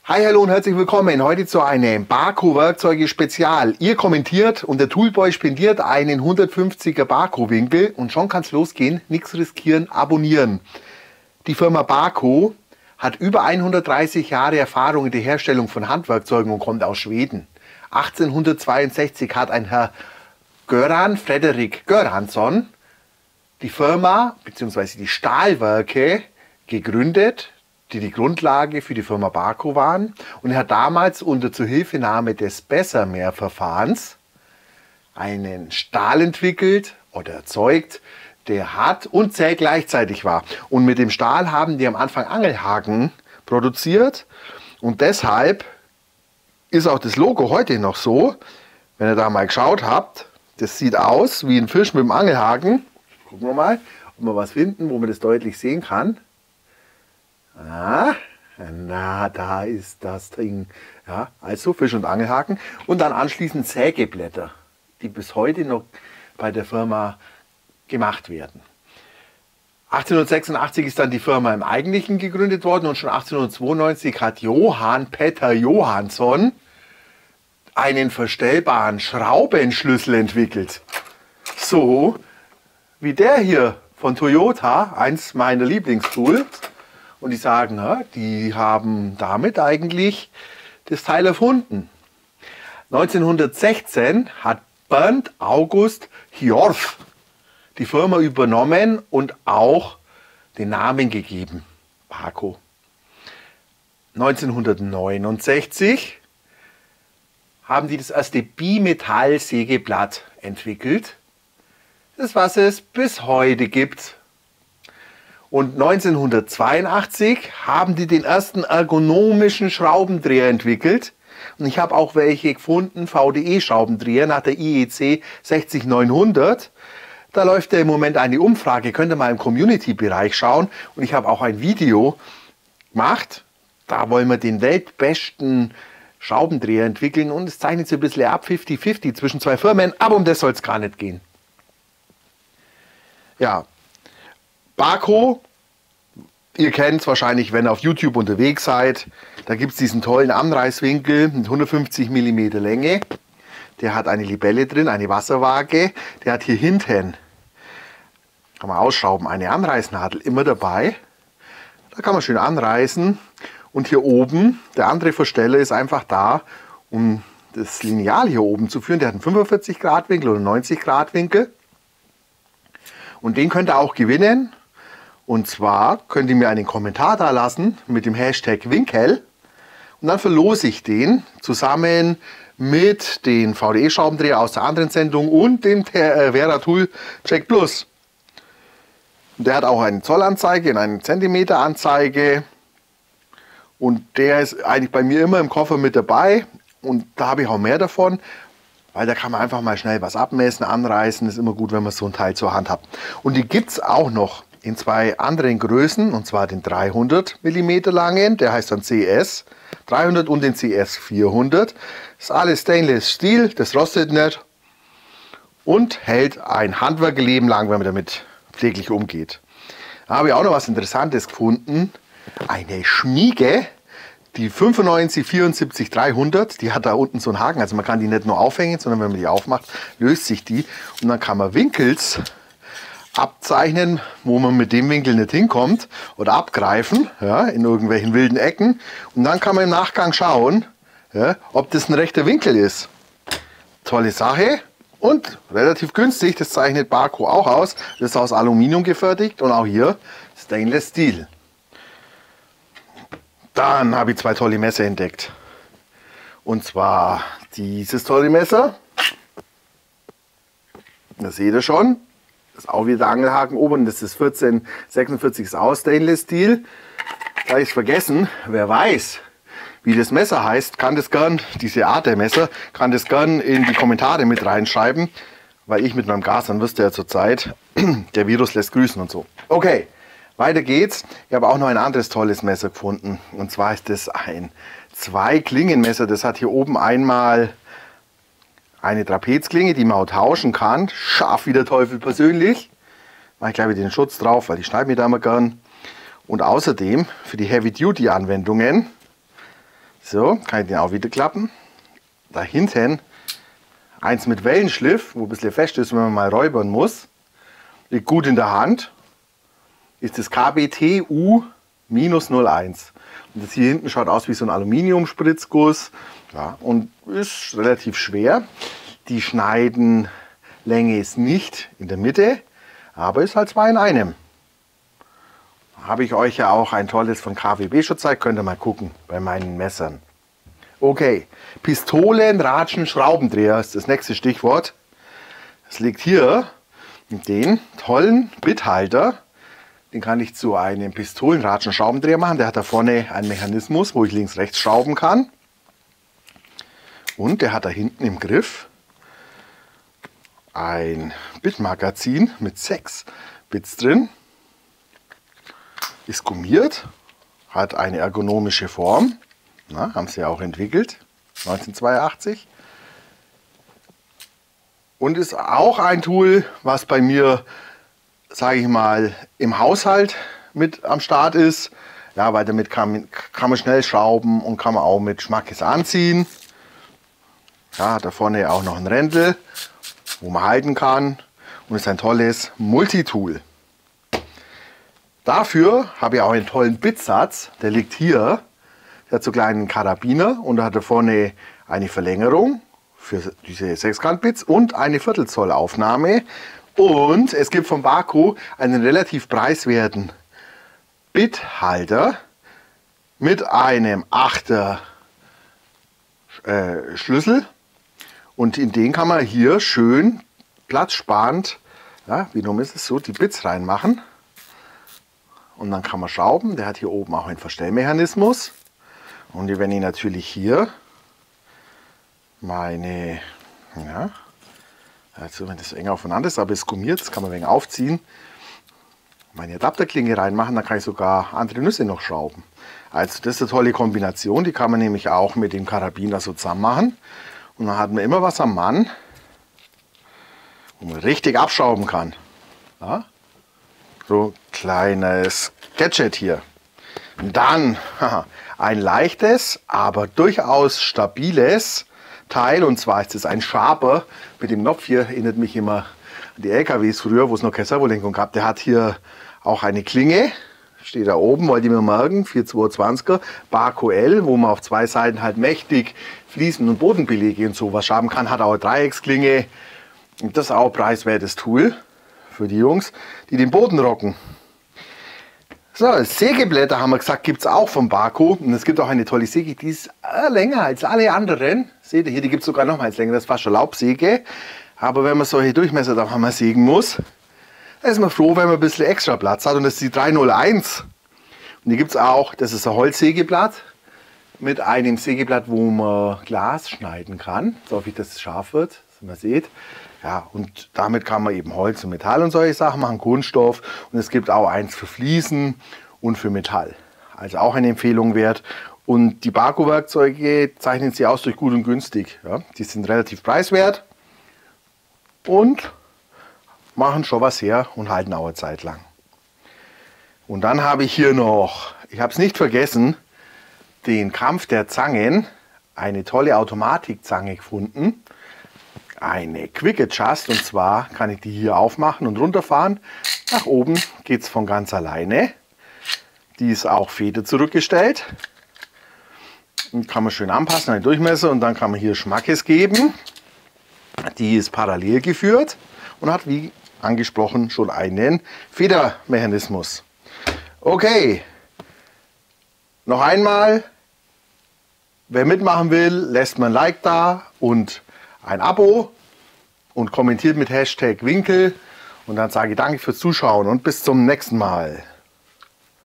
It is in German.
Hi, hallo und herzlich willkommen heute zu einem Bahco Werkzeuge Spezial. Ihr kommentiert und der Toolboy spendiert einen 150er Bahco Winkel und schon kann es losgehen. Nichts riskieren, abonnieren. Die Firma Bahco hat über 130 Jahre Erfahrung in der Herstellung von Handwerkzeugen und kommt aus Schweden. 1862 hat ein Herr Göran Fredrik Göransson die Firma bzw. die Stahlwerke gegründet, die Grundlage für die Firma Bahco waren. Und er hat damals unter Zuhilfenahme des Bessermer-Verfahrens einen Stahl entwickelt oder erzeugt, der hart und zäh gleichzeitig war. Und mit dem Stahl haben die am Anfang Angelhaken produziert. Und deshalb ist auch das Logo heute noch so, wenn ihr da mal geschaut habt, das sieht aus wie ein Fisch mit dem Angelhaken. Gucken wir mal, ob wir was finden, wo man das deutlich sehen kann. Na, da ist das Ding. Ja, also Fisch- und Angelhaken. Und dann anschließend Sägeblätter, die bis heute noch bei der Firma gemacht werden. 1886 ist dann die Firma im Eigentlichen gegründet worden und schon 1892 hat Johann Petter Johansson einen verstellbaren Schraubenschlüssel entwickelt. So wie der hier von Toyota, eins meiner Lieblingstools. Und die sagen, na, die haben damit eigentlich das Teil erfunden. 1916 hat Bernd August Hjorth die Firma übernommen und auch den Namen gegeben, Bahco. 1969 haben die das erste Bimetall-Sägeblatt entwickelt, das was es bis heute gibt. Und 1982 haben die den ersten ergonomischen Schraubendreher entwickelt. Und ich habe auch welche gefunden, VDE-Schraubendreher nach der IEC 60900. Da läuft ja im Moment eine Umfrage, könnt ihr mal im Community-Bereich schauen. Und ich habe auch ein Video gemacht. Da wollen wir den weltbesten Schraubendreher entwickeln. Und es zeichnet sich ein bisschen ab, 50-50 zwischen zwei Firmen. Aber um das soll es gar nicht gehen. Ja. Bahco, ihr kennt es wahrscheinlich, wenn ihr auf YouTube unterwegs seid. Da gibt es diesen tollen Anreißwinkel mit 150 mm Länge. Der hat eine Libelle drin, eine Wasserwaage. Der hat hier hinten, kann man ausschrauben, eine Anreißnadel immer dabei. Da kann man schön anreißen. Und hier oben, der andere Versteller ist einfach da, um das Lineal hier oben zu führen. Der hat einen 45 Grad Winkel oder 90 Grad Winkel. Und den könnt ihr auch gewinnen. Und zwar könnt ihr mir einen Kommentar da lassen mit dem Hashtag Winkel und dann verlose ich den zusammen mit den VDE-Schraubendreher aus der anderen Sendung und dem Vera Tool Check Plus. Und der hat auch eine Zollanzeige und eine Zentimeteranzeige und der ist eigentlich bei mir immer im Koffer mit dabei und da habe ich auch mehr davon, weil da kann man einfach mal schnell was abmessen, anreißen, ist immer gut, wenn man so ein Teil zur Hand hat. Und die gibt es auch noch in zwei anderen Größen, und zwar den 300 mm langen, der heißt dann CS 300 und den CS 400. Das ist alles Stainless Steel, das rostet nicht und hält ein Handwerkerleben lang, wenn man damit pfleglich umgeht. Da habe ich auch noch was Interessantes gefunden, eine Schmiege, die 95 74 300, die hat da unten so einen Haken, also man kann die nicht nur aufhängen, sondern wenn man die aufmacht, löst sich die und dann kann man Winkels abzeichnen, wo man mit dem Winkel nicht hinkommt oder abgreifen, ja, in irgendwelchen wilden Ecken und dann kann man im Nachgang schauen, ja, ob das ein rechter Winkel ist. Tolle Sache und relativ günstig, das zeichnet Bahco auch aus, das ist aus Aluminium gefertigt und auch hier Stainless Steel. Dann habe ich zwei tolle Messer entdeckt und zwar dieses tolle Messer, das seht ihr schon. Das ist auch wieder der Angelhaken oben, das ist 1446 ist auch Stainless Steel. Da habe ich es vergessen, wer weiß, wie das Messer heißt, kann das gern, diese Art der Messer, kann das gern in die Kommentare mit reinschreiben, weil ich mit meinem Gas, dann wisst ihr ja zurzeit, der Virus lässt grüßen und so. Okay, weiter geht's. Ich habe auch noch ein anderes tolles Messer gefunden und zwar ist das ein Zwei-Klingen-Messer, das hat hier oben einmal eine Trapezklinge, die man auch tauschen kann. Scharf wie der Teufel persönlich. Mache ich gleich wieder den Schutz drauf, weil ich schneide mir da immer gern. Und außerdem für die Heavy-Duty-Anwendungen So, kann ich den auch wieder klappen. Da hinten eins mit Wellenschliff, wo ein bisschen fest ist, wenn man mal räubern muss. Liegt gut in der Hand. Ist das KBT U-01. Und das hier hinten schaut aus wie so ein Aluminiumspritzguss. Ja, und ist relativ schwer. Die Schneidenlänge ist nicht in der Mitte, aber ist halt 2 in einem. Habe ich euch ja auch ein tolles von KWB schon gezeigt. Könnt ihr mal gucken bei meinen Messern. Okay, Pistolen, Ratschen, Schraubendreher ist das nächste Stichwort. Das liegt hier in den tollen Bithalter. Den kann ich zu einem Pistolen, Ratschen, Schraubendreher machen. Der hat da vorne einen Mechanismus, wo ich links, rechts schrauben kann. Und der hat da hinten im Griff ein Bitmagazin mit 6 Bits drin. Ist gummiert, hat eine ergonomische Form. Na, haben sie ja auch entwickelt, 1982. Und ist auch ein Tool, was bei mir, sage ich mal, im Haushalt mit am Start ist. Ja, weil damit kann man schnell schrauben und kann man auch mit Schmackes anziehen. Ja, hat da vorne auch noch ein Rändel, wo man halten kann. Und ist ein tolles Multitool. Dafür habe ich auch einen tollen Bitsatz, der liegt hier. Der hat so einen kleinen Karabiner und da hat er vorne eine Verlängerung für diese 6-Kant-Bits und eine Viertelzoll Aufnahme. Und es gibt von Bahco einen relativ preiswerten Bithalter mit einem 8er Schlüssel. Und in den kann man hier schön platzsparend, ja, wie nun ist es so, die Bits reinmachen. Und dann kann man schrauben. Der hat hier oben auch einen Verstellmechanismus. Und wenn ich natürlich hier meine, ja, also wenn das eng aufeinander ist, aber es gummiert, das kann man ein wenig aufziehen, meine Adapterklinge reinmachen, dann kann ich sogar andere Nüsse noch schrauben. Also das ist eine tolle Kombination, die kann man nämlich auch mit dem Karabiner so zusammen machen. Und dann hat man immer was am Mann, wo man richtig abschrauben kann. Ja? So kleines Gadget hier. Und dann ein leichtes, aber durchaus stabiles Teil. Und zwar ist es ein Schaber mit dem Knopf hier. Erinnert mich immer an die LKWs früher, wo es noch keine Servolenkung gab. Der hat hier auch eine Klinge. Steht da oben, wollt ihr mir merken, 422er, Bahco L, wo man auf 2 Seiten halt mächtig Fliesen- und Bodenbelege und sowas schaben kann. Hat auch eine Dreiecksklinge. Und das ist auch ein preiswertes Tool für die Jungs, die den Boden rocken. So, Sägeblätter haben wir gesagt, gibt es auch von Bahco. Und es gibt auch eine tolle Säge, die ist länger als alle anderen. Seht ihr hier, die gibt es sogar noch mal länger, das ist fast schon Laubsäge. Aber wenn man solche Durchmesser da haben, sägen muss, dann ist man froh, wenn man ein bisschen extra Platz hat. Und das ist die 301. Und die gibt es auch, das ist ein Holzsägeblatt mit einem Sägeblatt, wo man Glas schneiden kann. So hoffe ich, dass es scharf wird, dass man sieht. Ja, und damit kann man eben Holz und Metall und solche Sachen machen, Kunststoff. Und es gibt auch eins für Fliesen und für Metall. Also auch eine Empfehlung wert. Und die Bahco-Werkzeuge zeichnen sich aus durch gut und günstig. Ja, die sind relativ preiswert und machen schon was her und halten auch eine Zeit lang. Und dann habe ich hier noch, ich habe es nicht vergessen, den Kampf der Zangen, eine tolle Automatikzange gefunden. Eine Quick Adjust, und zwar kann ich die hier aufmachen und runterfahren. Nach oben geht es von ganz alleine. Die ist auch Feder zurückgestellt. Und kann man schön anpassen, einen Durchmesser, und dann kann man hier Schmackes geben. Die ist parallel geführt und hat, wie angesprochen, schon einen Federmechanismus. Okay, noch einmal, wer mitmachen will, lässt man ein Like da und ein Abo und kommentiert mit Hashtag Winkel. Und dann sage ich danke fürs Zuschauen und bis zum nächsten Mal.